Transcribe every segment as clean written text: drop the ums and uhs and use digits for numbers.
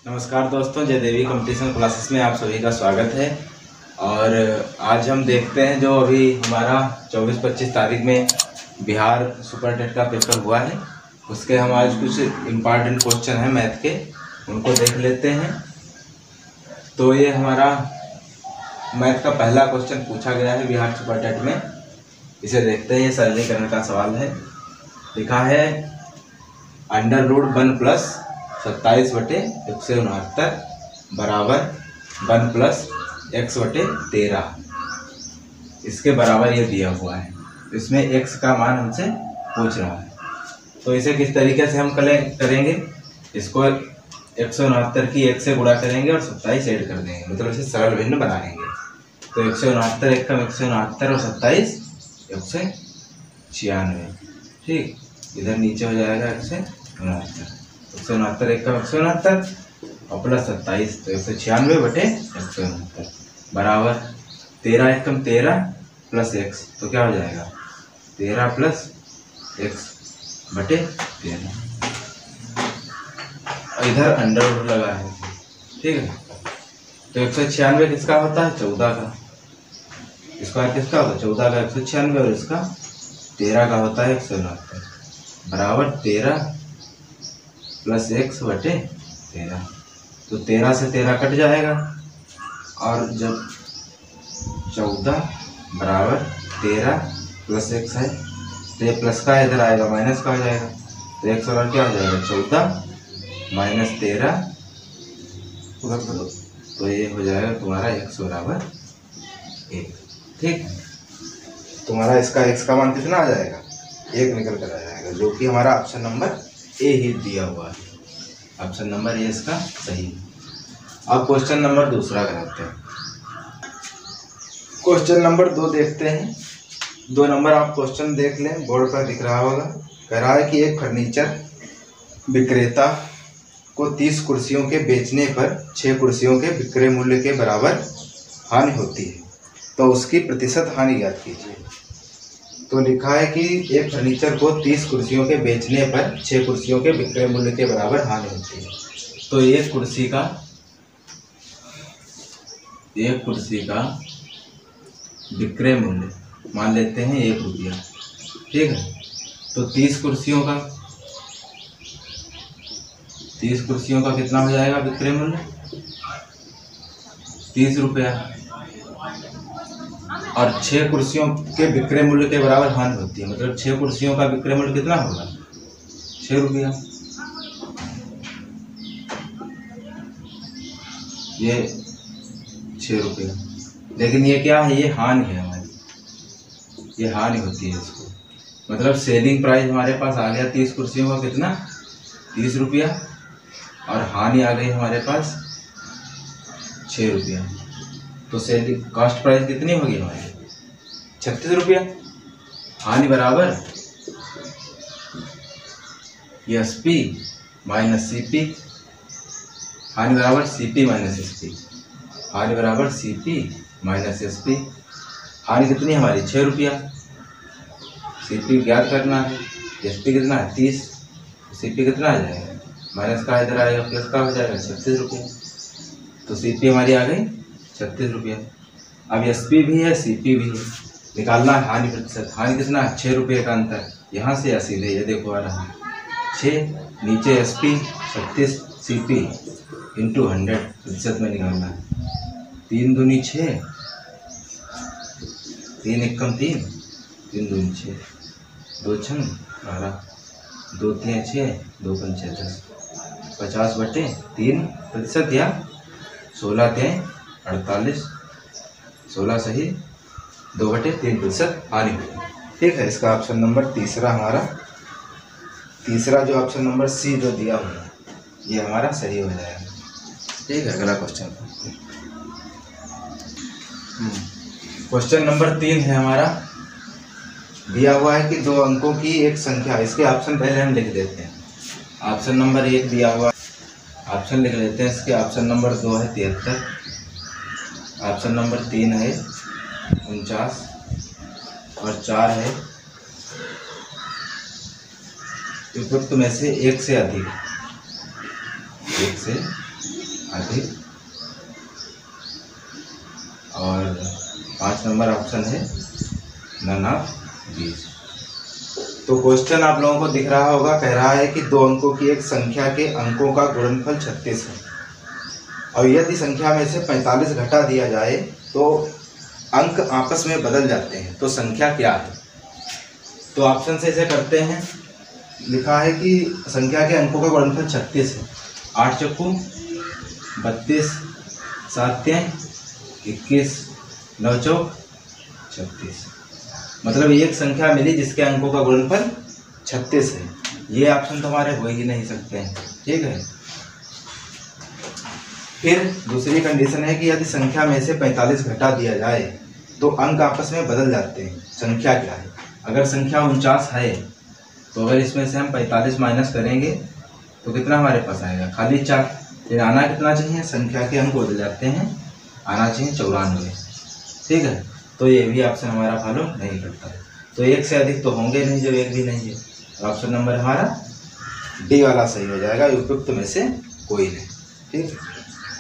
नमस्कार दोस्तों, जय देवी कंपटीशन क्लासेस में आप सभी का स्वागत है। और आज हम देखते हैं जो अभी हमारा 24-25 तारीख में बिहार सुपर टेट का पेपर हुआ है, उसके हम आज कुछ इम्पॉर्टेंट क्वेश्चन हैं मैथ के, उनको देख लेते हैं। तो ये हमारा मैथ का पहला क्वेश्चन पूछा गया है बिहार सुपर टेट में, इसे देखते हैं। ये सरलीकरण का सवाल है। लिखा है √1 + 27/169 बराबर 1 + x/13 इसके बराबर ये दिया हुआ है। इसमें x का मान हमसे पूछ रहा है, तो इसे किस तरीके से हम करेंगे। इसको 169 की 1 से गुणा करेंगे और 27 ऐड कर देंगे, मतलब इसे सरल भिन्न बनाएंगे। तो 169 × 169 और 27 196। ठीक, इधर नीचे हो जाएगा 169 × 169 और प्लस 27 तो 196/169 बराबर 13 × 13 + x, तो क्या हो जाएगा 13 + x/13। इधर अंडर लगा है, ठीक है। तो 196 किसका होता है, 14 का। स्क्वायर किसका होता है, 14 का 196, और इसका 13 का होता है 169 बराबर 13 + x/13। तो 13 से 13 कट जाएगा, और जब 14 बराबर 13 + x है, तो ये प्लस का इधर आएगा, माइनस का हो जाएगा। तो x और क्या हो जाएगा 14 - 13 उधर करो, तो ये हो जाएगा तुम्हारा x बराबर 1। ठीक, तुम्हारा इसका x का मान कितना आ जाएगा, 1 निकल कर आ जाएगा, जो कि हमारा ऑप्शन नंबर ए ही दिया हुआ है। ऑप्शन नंबर ए इसका सही है। अब क्वेश्चन नंबर दूसरा कराते हैं। क्वेश्चन नंबर 2 देखते हैं। 2 नंबर आप क्वेश्चन देख लें, बोर्ड पर दिख रहा होगा। कह रहा है कि एक फर्नीचर विक्रेता को 30 कुर्सियों के बेचने पर 6 कुर्सियों के विक्रय मूल्य के बराबर हानि होती है, तो उसकी प्रतिशत हानि ज्ञात कीजिए। तो लिखा है कि एक फर्नीचर को 30 कुर्सियों के बेचने पर 6 कुर्सियों के विक्रय मूल्य के बराबर हानि होती है। तो एक कुर्सी का विक्रय मूल्य मान लेते हैं 1 रुपया, ठीक है। तो 30 कुर्सियों का कितना हो जाएगा विक्रय मूल्य, 30 रुपया, और 6 कुर्सियों के विक्रय मूल्य के बराबर हानि होती है, मतलब 6 कुर्सियों का विक्रय मूल्य कितना होगा 6 रुपया। ये 6 रुपया, लेकिन ये क्या है, ये हानि है हमारी, ये हानि होती है इसको। मतलब सेलिंग प्राइस हमारे पास आ गया 30 कुर्सियों का कितना 30 रुपया, और हानि आ गई हमारे पास 6 रुपया। तो सेलिंग कॉस्ट प्राइस कितनी होगी हमारी 36 रुपया। हानि बराबर SP - CP, हानि बराबर CP - SP, हानि बराबर CP - SP। हानि कितनी हमारी 6 रुपया, CP ज्ञात करना है, SP कितना है 30, CP कितना आ जाएगा, माइनस का इधर आएगा, प्लस का हो जाएगा 36 रुपया। तो CP हमारी आ गई 36 रुपया। अब SP भी है CP भी है, निकालना है हानि प्रतिशत। हानि कितना है 6 रुपये का अंतर, यहाँ से सीधे ये देखो आ रहा है 6, नीचे SP 36 CP × 100 प्रतिशत में निकालना है। 3 दूनी 6, 3 एकम 3, 3 दूनी 6, 2 छंग 12, 2 तियां 6, 2 पंचे 10, 50/3 प्रतिशत, या 16 तियां 48, 16 सही 2/3% हानि हुई। ठीक है, इसका ऑप्शन नंबर तीसरा जो ऑप्शन नंबर C जो दिया हुआ है, ये हमारा सही हो जाएगा। ठीक है, अगला क्वेश्चन। क्वेश्चन नंबर 3 है हमारा। दिया हुआ है कि 2 अंकों की एक संख्या, इसके ऑप्शन पहले हम लिख देते हैं। ऑप्शन नंबर 1 दिया हुआ, ऑप्शन लिख लेते हैं इसके। ऑप्शन नंबर 2 है 73, ऑप्शन नंबर 3 है 49, और 4 है उपरोक्त में से एक से अधिक, एक से अधिक, और 5 नंबर ऑप्शन है नन ऑफ दीज। तो क्वेश्चन आप लोगों को दिख रहा होगा, कह रहा है कि 2 अंकों की एक संख्या के अंकों का गुणनफल 36 है और यदि संख्या में से 45 घटा दिया जाए तो अंक आपस में बदल जाते हैं, तो संख्या क्या है। तो ऑप्शन से इसे करते हैं। लिखा है कि संख्या के अंकों का गुणनफल 36 है। 8 चक्कू 32, 7 तियां 21, 9 चौक 36। मतलब एक संख्या मिली जिसके अंकों का गुणनफल 36 है। ये ऑप्शन तो हमारे हो ही नहीं सकते हैं, ठीक है। फिर दूसरी कंडीशन है कि यदि संख्या में से 45 घटा दिया जाए तो अंक आपस में बदल जाते हैं, संख्या क्या है। अगर संख्या 49 है तो अगर इसमें से हम 45 माइनस करेंगे तो कितना हमारे पास आएगा, खाली 4। फिर आना कितना चाहिए, संख्या के अंक बदल जाते हैं, आना चाहिए 94, ठीक है। तो ये भी ऑप्शन हमारा फॉलो नहीं करता है। तो एक से अधिक तो होंगे नहीं जब एक भी नहीं है। तो ऑप्शन नंबर हमारा डी वाला सही हो जाएगा, उपयुक्त में से कोई नहीं, ठीक है।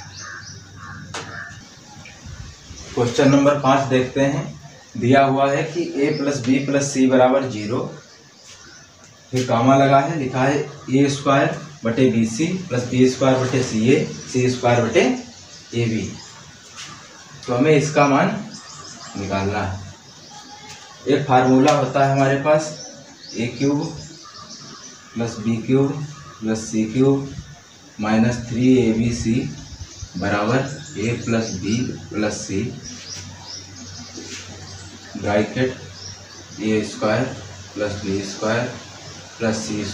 क्वेश्चन नंबर 5 देखते हैं। दिया हुआ है कि a + b + c = 0, फिर कामा लगा है, लिखा है a² बटे bc + b² बटे ca, c² बटे ab। तो हमें इसका मान निकालना है। एक फार्मूला होता है हमारे पास, a³ + b³ + c³ - 3abc बराबर a + b + c bracket a² + b² + c² - ab -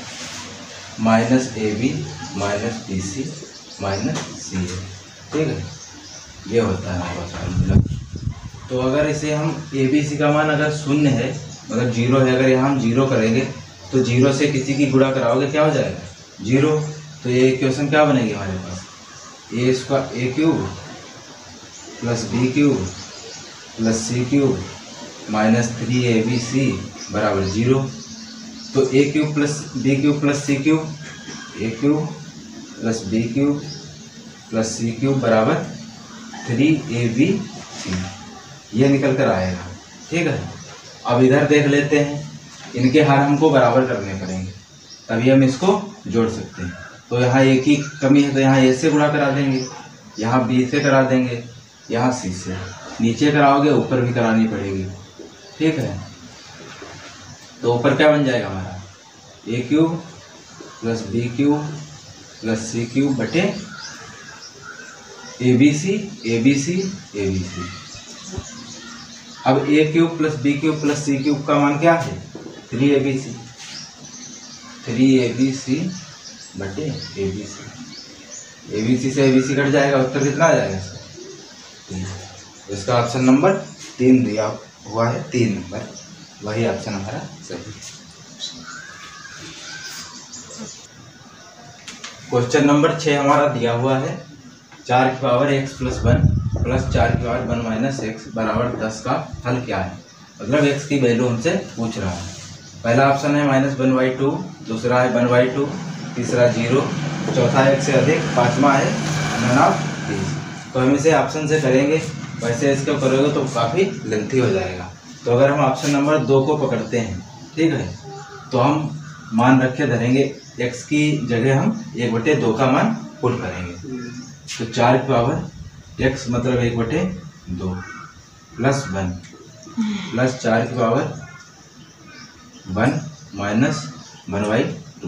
bc - ca, ठीक है। ये होता है हमारे पास फार्मूला। तो अगर इसे हम ए बी सी का मान अगर 0 है, मतलब 0 है, अगर यहाँ हम 0 करेंगे तो 0 से किसी की गुणा कराओगे क्या हो जाएगा, 0। तो ये इक्वेशन क्या बनेगी हमारे पास, a³ + b³ + c³ - 3abc बराबर 0। तो a³ + b³ + c³ a³ + b³ + c³ बराबर 3abc, ये निकल कर आएगा, ठीक है। अब इधर देख लेते हैं, इनके हार हमको बराबर करने पड़ेंगे तभी हम इसको जोड़ सकते हैं। तो यहाँ एक ही कमी है, तो यहाँ ए से गुणा करा देंगे, यहाँ बी से करा देंगे, यहाँ सी से। नीचे कराओगे ऊपर भी करानी पड़ेगी, ठीक है। तो ऊपर क्या बन जाएगा हमारा, a³ + b³ + c³ बटे abc abc abc। अब a³ + b³ + c³ का मान क्या है, 3abc बटे abc। abc से abc कट जाएगा, उत्तर कितना आ जाएगा इसका। इसका ऑप्शन नंबर 3 दिया हुआ है, 3 नंबर, वही ऑप्शन हमारा सही है। क्वेश्चन नंबर 6 हमारा दिया हुआ है, 4 की पावर x + 1 + 4 की पावर 1 - x बराबर 10 का हल क्या है। मतलब x की वैल्यू हमसे पूछ रहा है। पहला ऑप्शन है -1/2, दूसरा है 1/2, तीसरा 0, चौथा x से अधिक, पांचवा है नन ऑफ दीज। तो हम इसे ऑप्शन से करेंगे, वैसे इसको करोगे तो काफ़ी लेंथी हो जाएगा। तो अगर हम ऑप्शन नंबर 2 को पकड़ते हैं, ठीक है, तो हम मान रखे धरेंगे, x की जगह हम 1/2 का मान पुट करेंगे। तो 4 की पावर x मतलब 1/2 + 1 + 4 की पावर 1 - 1/2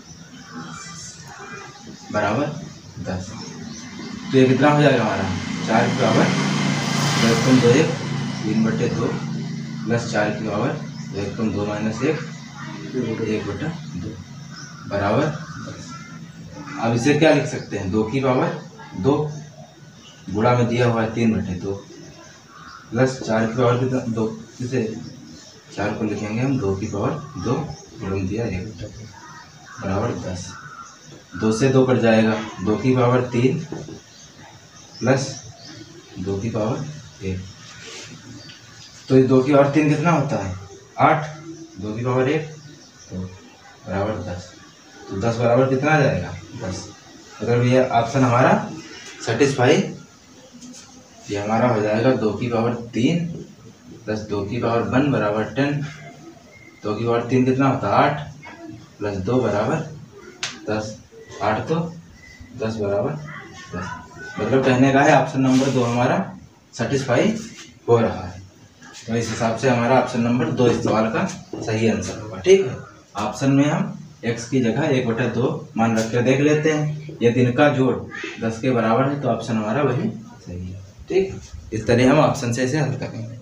बराबर 10। तो ये कितना हो जाएगा हमारा, 4 की पावर 10 2 1 3/2 + 4 की पावर 2 - 1 1/2 बराबर 10। अब इसे क्या लिख सकते हैं, 2 की पावर 2 गुणा में दिया हुआ है 3/2 + 4 की पावर कितना 2, इसे 4 को लिखेंगे हम 2 की पावर 2 गुणा में दिया 1/2 बराबर 10। 2 से 2 कट जाएगा, 2 की पावर 3 + 2 की पावर 1। तो ये 2 की पावर 3 कितना होता है, 8, 2 की पावर 1 तो बराबर 10। तो 10 बराबर कितना आ जाएगा, 10। मतलब ये ऑप्शन हमारा सेटिस्फाई, ये हमारा हो जाएगा 2 की पावर 3 प्लस 2 की पावर 1 बराबर 10। 2 की पावर 3 कितना होता है 8 प्लस 2 बराबर 10। 8 तो 10 बराबर 10। मतलब कहने का है ऑप्शन नंबर 2 हमारा सेटिस्फाई हो रहा है। तो इस हिसाब से हमारा ऑप्शन नंबर 2 इस सवाल का सही आंसर होगा। ठीक है, ऑप्शन में हम x की जगह 1/2 मान रख के देख लेते हैं। यदि इनका जोड़ 10 के बराबर है तो ऑप्शन हमारा वही सही है। ठीक, इस तरह हम ऑप्शन से इसे हल करेंगे।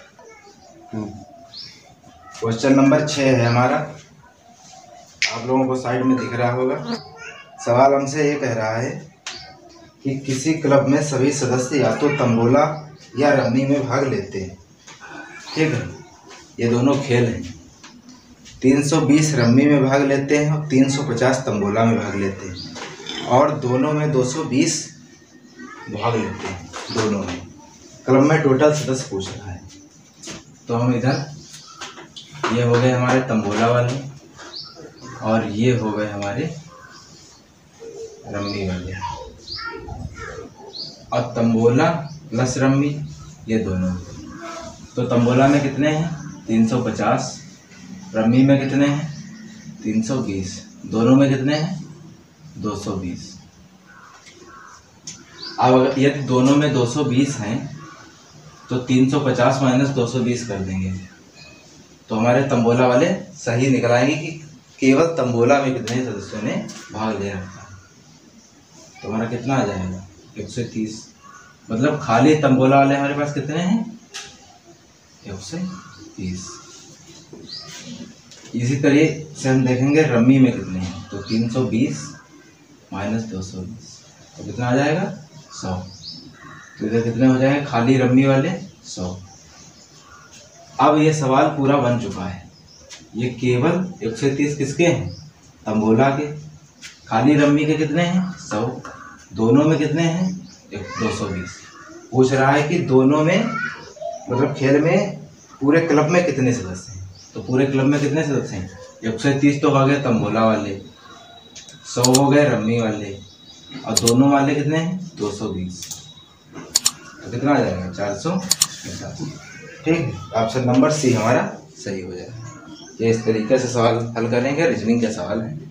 क्वेश्चन नंबर 6 है हमारा, आप लोगों को साइड में दिख रहा होगा। सवाल हमसे ये कह रहा है कि किसी क्लब में सभी सदस्य या तो तंबोला या रम्मी में भाग लेते हैं। ठीक है, ये दोनों खेल हैं। 320 रम्मी में भाग लेते हैं और 350 तंबोला में भाग लेते हैं, और दोनों में 220 भाग लेते हैं। दोनों में क्लब में टोटल सदस्य पूछ रहा है। तो हम इधर ये हो गए हमारे तंबोला वाले और ये हो गए हमारे रम्मी वाले, और तंबोला प्लस रम्मी ये दोनों। तो तंबोला में कितने हैं 350, रम्मी में कितने हैं 320, दोनों में कितने हैं 220। अब अगर यदि दोनों में 220 हैं तो 350 माइनस 220 कर देंगे तो हमारे तंबोला वाले सही निकल आएंगे कि केवल तंबोला में कितने सदस्यों ने भाग ले रखा है। तो हमारा कितना आ जाएगा 130। मतलब खाली तंबोला वाले हमारे पास कितने हैं 130। इसी तरह से हम देखेंगे रम्मी में कितने हैं, तो 320 माइनस 220 तो कितना आ जाएगा 100। तो इधर कितने हो जाएंगे खाली रम्मी वाले 100। अब ये सवाल पूरा बन चुका है। ये केवल 130 किसके हैं तंबोला के, खाली रम्मी के कितने हैं 100, दोनों में कितने हैं 220। पूछ रहा है कि दोनों में मतलब खेल में पूरे क्लब में कितने सदस्य हैं। तो पूरे क्लब में कितने सदस्य हैं 130 तो हो गए तंबोला वाले, 100 हो गए रम्मी वाले, और दोनों वाले कितने हैं 220। तो कितना आ जाएगा 450। ठीक, ऑप्शन नंबर सी हमारा सही हो जाएगा। ये इस तरीके से सवाल हल करेंगे, रीजनिंग के सवाल हैं।